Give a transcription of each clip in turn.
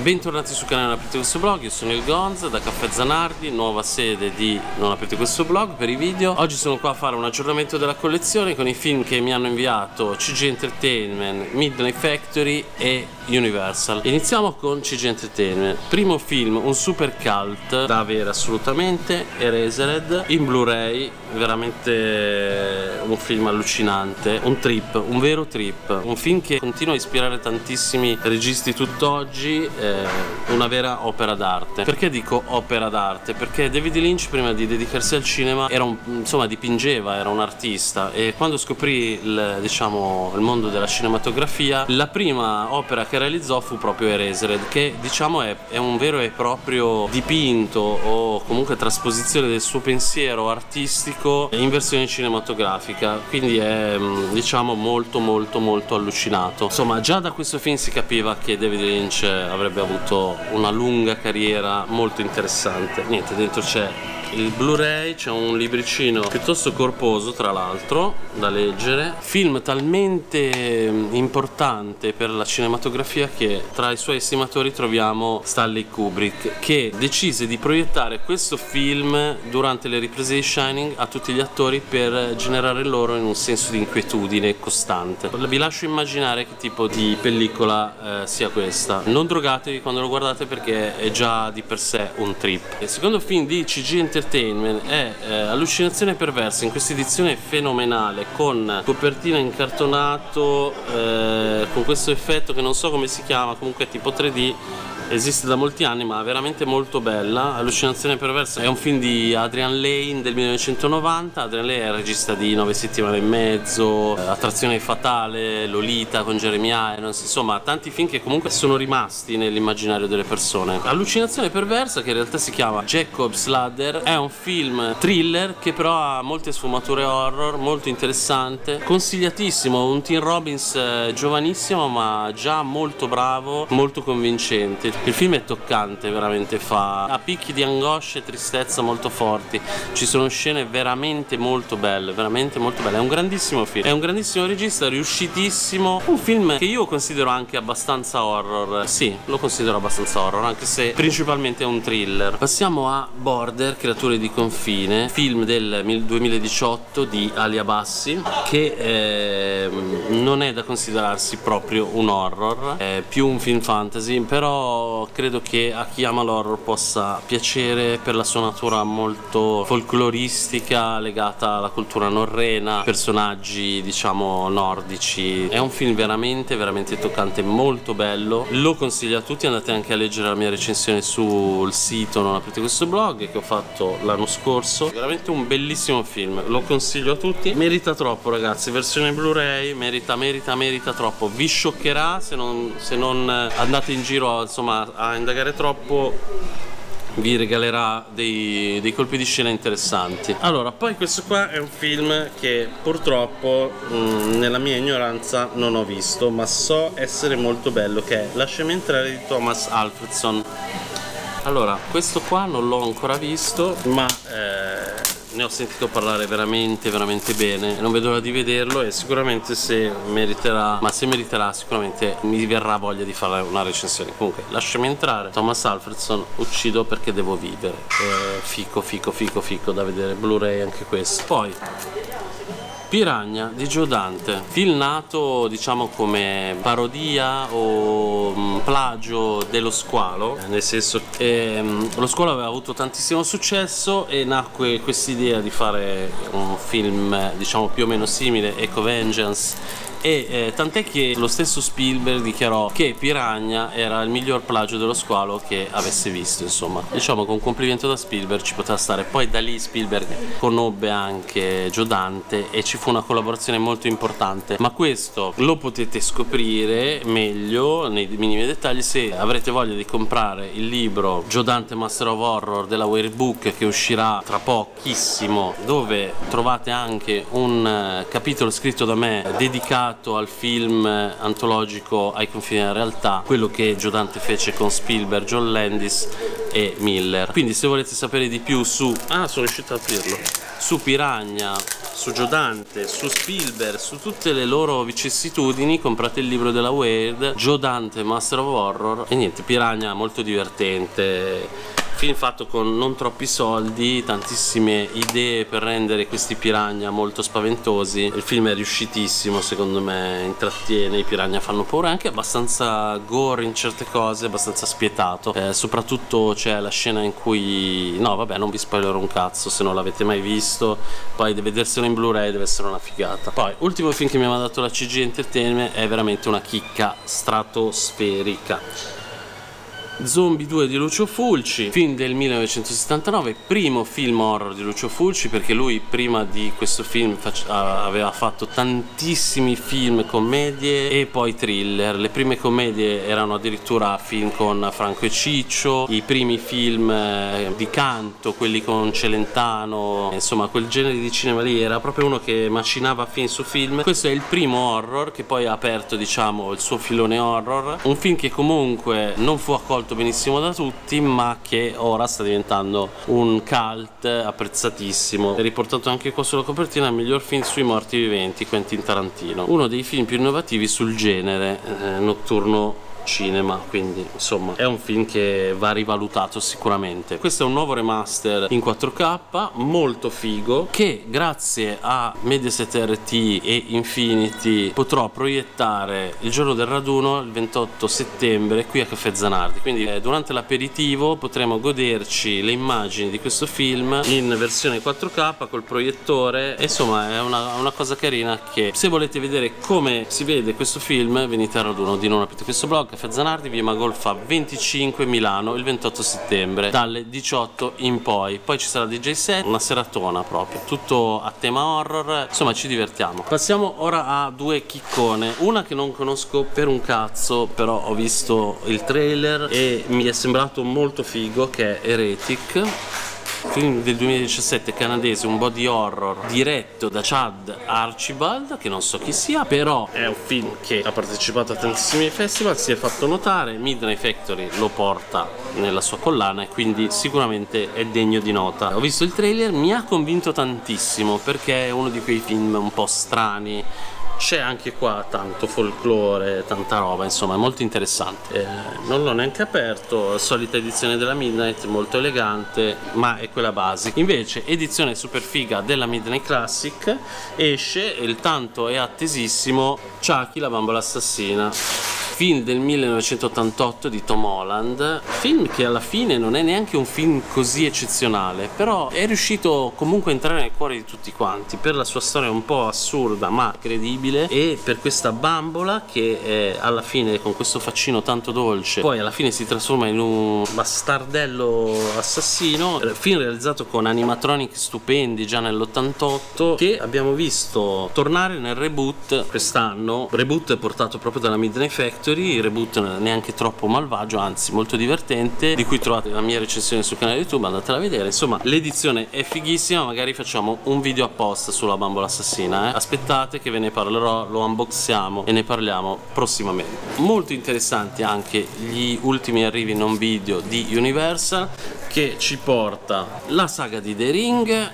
Bentornati sul canale Non aprite questo blog, io sono il Gonz da Caffè Zanardi, nuova sede di Non aprite questo blog per i video. Oggi sono qua a fare un aggiornamento della collezione con i film che mi hanno inviato CG Entertainment, Midnight Factory e Universal. Iniziamo con CG Entertainment. Primo film, un super cult da avere assolutamente, Eraserhead in Blu-ray, veramente un film allucinante, un trip, un vero trip, un film che continua a ispirare tantissimi registi tutt'oggi, una vera opera d'arte. Perché dico opera d'arte? Perché David Lynch prima di dedicarsi al cinema era insomma dipingeva, era un artista, e quando scoprì il mondo della cinematografia, la prima opera che realizzò fu proprio Eraserhead, che diciamo è un vero e proprio dipinto o comunque trasposizione del suo pensiero artistico in versione cinematografica, quindi è diciamo molto allucinato. Insomma, già da questo film si capiva che David Lynch avrebbe avuto una lunga carriera molto interessante. Niente, dentro c'è il Blu-ray, c'è un libricino piuttosto corposo tra l'altro da leggere, film talmente importante per la cinematografia che tra i suoi estimatori troviamo Stanley Kubrick, che decise di proiettare questo film durante le riprese di Shining a tutti gli attori per generare loro in un senso di inquietudine costante. Vi lascio immaginare che tipo di pellicola sia questa. Non drogatevi quando lo guardate perché è già di per sé un trip. Il secondo film di CG Entertainment è Allucinazione perversa, in questa edizione fenomenale con copertina in cartonato, con questo effetto che non so come si chiama, comunque è tipo 3D, esiste da molti anni ma veramente molto bella. Allucinazione perversa è un film di Adrian Lane del 1990. Adrian Lane è il regista di 9 settimane e mezzo, Attrazione fatale, Lolita con Jeremy Irons, insomma tanti film che comunque sono rimasti nell'immaginario delle persone. Allucinazione perversa, che in realtà si chiama Jacob's Ladder, è un film thriller che però ha molte sfumature horror, molto interessante, consigliatissimo, un Tim Robbins giovanissimo ma già molto bravo, molto convincente. Il film è toccante, veramente ha picchi di angoscia e tristezza molto forti, ci sono scene veramente molto belle, veramente molto belle. È un grandissimo film, è un grandissimo regista, riuscitissimo, un film che io considero anche abbastanza horror. Sì, lo considero abbastanza horror, anche se principalmente è un thriller. Passiamo a Border, Creature di confine, film del 2018 di Ali Abbasi, che non è da considerarsi proprio un horror, è più un film fantasy, però credo che a chi ama l'horror possa piacere per la sua natura molto folcloristica legata alla cultura norrena, personaggi diciamo nordici. È un film veramente toccante, molto bello, lo consiglio a tutti. Andate anche a leggere la mia recensione sul sito Non aprite questo blog che ho fatto l'anno scorso. Veramente un bellissimo film, lo consiglio a tutti, merita troppo ragazzi, versione Blu-ray, merita troppo, vi scioccherà se non andate in giro insomma a indagare troppo, vi regalerà dei colpi di scena interessanti. Allora, poi questo qua è un film che purtroppo nella mia ignoranza non ho visto, ma so essere molto bello, che è Lasciami entrare di Thomas Alfredson. Allora, questo qua non l'ho ancora visto, ma ne ho sentito parlare veramente bene, non vedo l'ora di vederlo, e sicuramente se meriterà sicuramente mi verrà voglia di fare una recensione. Comunque, Lasciami entrare, Thomas Alfredson, uccido perché devo vivere, fico da vedere, Blu-ray anche questo. Poi Piranha di Joe Dante, film nato diciamo come parodia o plagio dello Squalo, nel senso che lo Squalo aveva avuto tantissimo successo e nacque quest'idea di fare un film diciamo più o meno simile, Eco Vengeance, e tant'è che lo stesso Spielberg dichiarò che Piranha era il miglior plagio dello Squalo che avesse visto. Insomma, diciamo che un complimento da Spielberg ci poteva stare. Poi da lì Spielberg conobbe anche Joe Dante e ci fu una collaborazione molto importante, ma questo lo potete scoprire meglio nei minimi dettagli se avrete voglia di comprare il libro Joe Dante Master of Horror della Were Book, che uscirà tra pochissimo, dove trovate anche un capitolo scritto da me dedicato al film antologico Ai confini della realtà, quello che Joe Dante fece con Spielberg, John Landis e Miller. Quindi se volete sapere di più su sono riuscito ad aprirlo, su Piranha, su Joe Dante, su Spielberg, su tutte le loro vicissitudini. Comprate il libro della Weird, Joe Dante Master of Horror, e niente, Piranha molto divertente. Film fatto con non troppi soldi, tantissime idee per rendere questi piranha molto spaventosi. Il film è riuscitissimo, secondo me, intrattiene, i piranha fanno paura, anche abbastanza gore in certe cose, abbastanza spietato. Soprattutto c'è la scena in cui, no vabbè, non vi spoilerò un cazzo se non l'avete mai visto, poi vederselo in Blu-ray deve essere una figata. Poi ultimo film che mi ha mandato la CG Entertainment è veramente una chicca stratosferica. Zombie 2 di Lucio Fulci, film del 1979, primo film horror di Lucio Fulci, perché lui prima di questo film aveva fatto tantissimi film commedie e poi thriller. Le prime commedie erano addirittura film con Franco e Ciccio, i primi film di canto, quelli con Celentano, insomma quel genere di cinema lì, era proprio uno che macinava film su film. Questo è il primo horror che poi ha aperto, diciamo, il suo filone horror, un film che comunque non fu accolto benissimo da tutti, ma che ora sta diventando un cult apprezzatissimo. È riportato anche qua sulla copertina il miglior film sui morti viventi, Quentin Tarantino, uno dei film più innovativi sul genere notturno cinema, quindi insomma è un film che va rivalutato sicuramente. Questo è un nuovo remaster in 4K molto figo, che grazie a Mediaset RT e Infinity potrò proiettare il giorno del raduno, il 28 settembre, qui a Caffè Zanardi. Quindi durante l'aperitivo potremo goderci le immagini di questo film in versione 4K col proiettore. E insomma è una cosa carina, che se volete vedere come si vede questo film venite al raduno di Non Aprite Questo Blog, Caffè Zanardi, via Magolfa 25, Milano, il 28 settembre dalle 18 in poi. Poi ci sarà DJ set, una seratona proprio, tutto a tema horror, insomma ci divertiamo. Passiamo ora a due chiccone, una che non conosco per un cazzo, però ho visto il trailer e mi è sembrato molto figo, che è Heretic, film del 2017 canadese, un body horror diretto da Chad Archibald, che non so chi sia, però è un film che ha partecipato a tantissimi festival, si è fatto notare, Midnight Factory lo porta nella sua collana e quindi sicuramente è degno di nota. Ho visto il trailer, mi ha convinto tantissimo, perché è uno di quei film un po' strani. C'è anche qua tanto folklore, tanta roba, insomma è molto interessante. Non l'ho neanche aperto, solita edizione della Midnight, molto elegante, ma è quella basic. Invece edizione super figa della Midnight Classic, esce il tanto e attesissimo Chucky la bambola assassina, film del 1988 di Tom Holland, film che alla fine non è neanche un film così eccezionale, però è riuscito comunque a entrare nel cuore di tutti quanti per la sua storia un po' assurda ma credibile, e per questa bambola che alla fine, con questo faccino tanto dolce, poi alla fine si trasforma in un bastardello assassino. Film realizzato con animatronic stupendi già nell'88, che abbiamo visto tornare nel reboot quest'anno, reboot portato proprio dalla Midnight Factory, reboot neanche troppo malvagio, anzi molto divertente, di cui trovate la mia recensione sul canale YouTube, andatela a vedere. Insomma l'edizione è fighissima, magari facciamo un video apposta sulla bambola assassina, aspettate che ve ne parlerò, lo unboxiamo e ne parliamo prossimamente. Molto interessanti anche gli ultimi arrivi non video di Universal, che ci porta la saga di The Ring,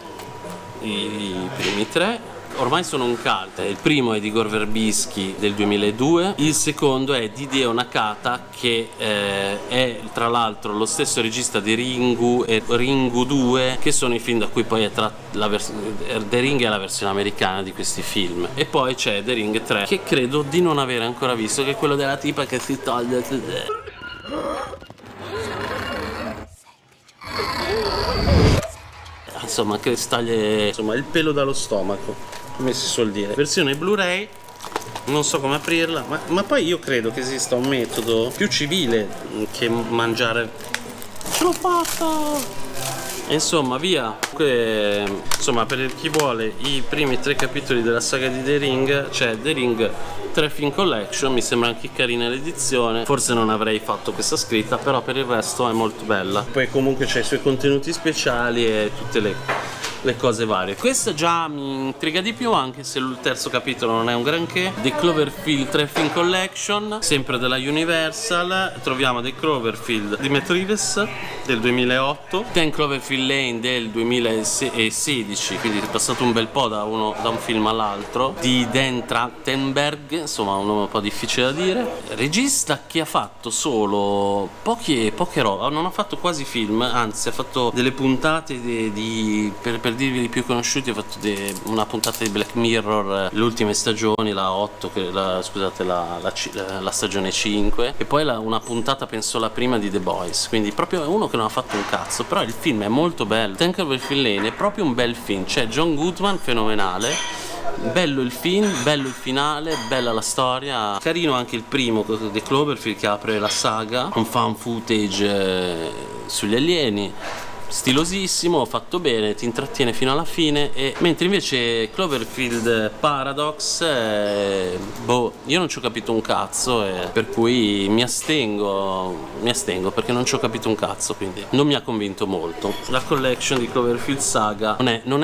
i primi tre. Ormai sono un cult. Il primo è di Gore Verbinski del 2002, il secondo è di Hideo Nakata, che è tra l'altro lo stesso regista di Ringu e Ringu 2, che sono i film da cui poi è The Ring è la versione americana di questi film. E poi c'è The Ring 3, che credo di non avere ancora visto, che è quello della tipa che si toglie, insomma, che si taglia, insomma, il pelo dallo stomaco, come si suol dire. Versione Blu-ray, non so come aprirla, ma poi io credo che esista un metodo più civile che mangiare. Ce l'ho fatta! E insomma, via. Insomma, per chi vuole i primi 3 capitoli della saga di The Ring, c'è The Ring 3 Film Collection, mi sembra anche carina l'edizione, forse non avrei fatto questa scritta, però per il resto è molto bella. Poi comunque c'è i suoi contenuti speciali e tutte le le cose varie. Questa già mi intriga di più, anche se il terzo capitolo non è un granché. The Cloverfield 3 Film Collection, sempre della Universal. Troviamo The Cloverfield di Matt Reeves del 2008, 10 Cloverfield Lane del 2016, quindi è passato un bel po' da un film all'altro, di Dan Trachtenberg, insomma un nome un po' difficile da dire. Regista che ha fatto solo poche robe, non ha fatto quasi film, anzi ha fatto delle puntate per dirvi i più conosciuti, ha fatto una puntata di Black Mirror, le ultime stagioni, la 8, scusate, la stagione 5, e poi una puntata, penso la prima, di The Boys, quindi proprio uno che non ha fatto un cazzo, però il film è molto bello. 10 Cloverfield Lane è proprio un bel film, c'è John Goodman fenomenale, bello il film, bello il finale, bella la storia, carino anche il primo The Cloverfield che apre la saga, un fan footage sugli alieni, stilosissimo, fatto bene, ti intrattiene fino alla fine. E mentre invece Cloverfield Paradox, boh, io non ci ho capito un cazzo, per cui mi astengo perché non ci ho capito un cazzo, quindi non mi ha convinto molto. La collection di Cloverfield Saga non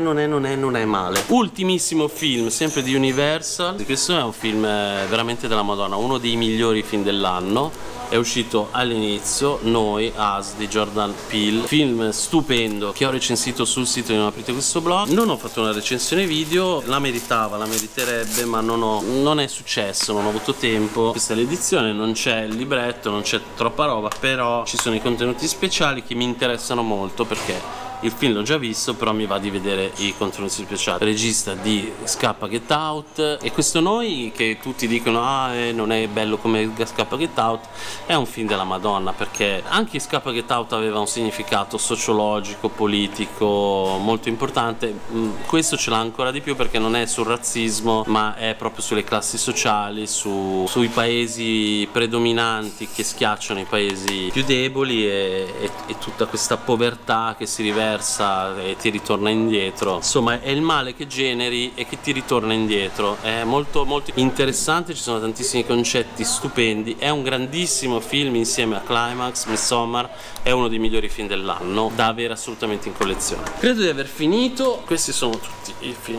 è male. Ultimissimo film, sempre di Universal, questo è un film veramente della Madonna, uno dei migliori film dell'anno. È uscito all'inizio, Noi, Us di Jordan Peele, film stupendo che ho recensito sul sito di Non aprite questo blog. Non ho fatto una recensione video, la meriterebbe, ma non è successo, non ho avuto tempo. Questa è l'edizione, non c'è il libretto, non c'è troppa roba, però ci sono i contenuti speciali che mi interessano molto, perché il film l'ho già visto, però mi va di vedere i contenuti speciali. Regista di Scappa Get Out, e questo Noi, che tutti dicono non è bello come Scappa Get Out, è un film della Madonna, perché anche Scappa Get Out aveva un significato sociologico, politico molto importante. Questo ce l'ha ancora di più, perché non è sul razzismo, ma è proprio sulle classi sociali, sui paesi predominanti che schiacciano i paesi più deboli, e tutta questa povertà che si riversa e ti ritorna indietro. Insomma, è il male che generi e che ti ritorna indietro. È molto molto interessante, ci sono tantissimi concetti stupendi. È un grandissimo film, insieme a Climax, Midsommar, è uno dei migliori film dell'anno, da avere assolutamente in collezione. Credo di aver finito. Questi sono tutti i film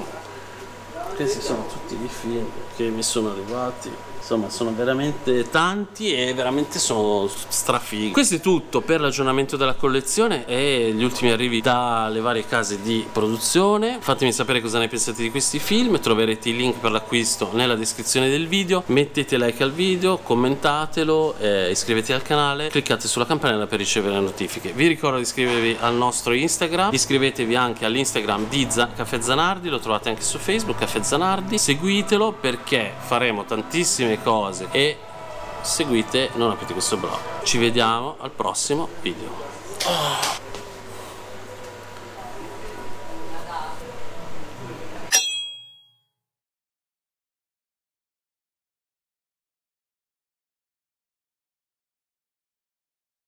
che mi sono arrivati. Insomma, sono veramente tanti e veramente sono strafighi. Questo è tutto per l'aggiornamento della collezione e gli ultimi arrivi dalle varie case di produzione. Fatemi sapere cosa ne pensate di questi film, troverete i link per l'acquisto nella descrizione del video. Mettete like al video, commentatelo, iscrivetevi al canale, cliccate sulla campanella per ricevere le notifiche. Vi ricordo di iscrivervi al nostro Instagram, iscrivetevi anche all'Instagram di Caffè Zanardi, lo trovate anche su Facebook, Caffè Zanardi. Seguitelo, perché faremo tantissime cose, e seguite Non aprite questo blog. Ci vediamo al prossimo video.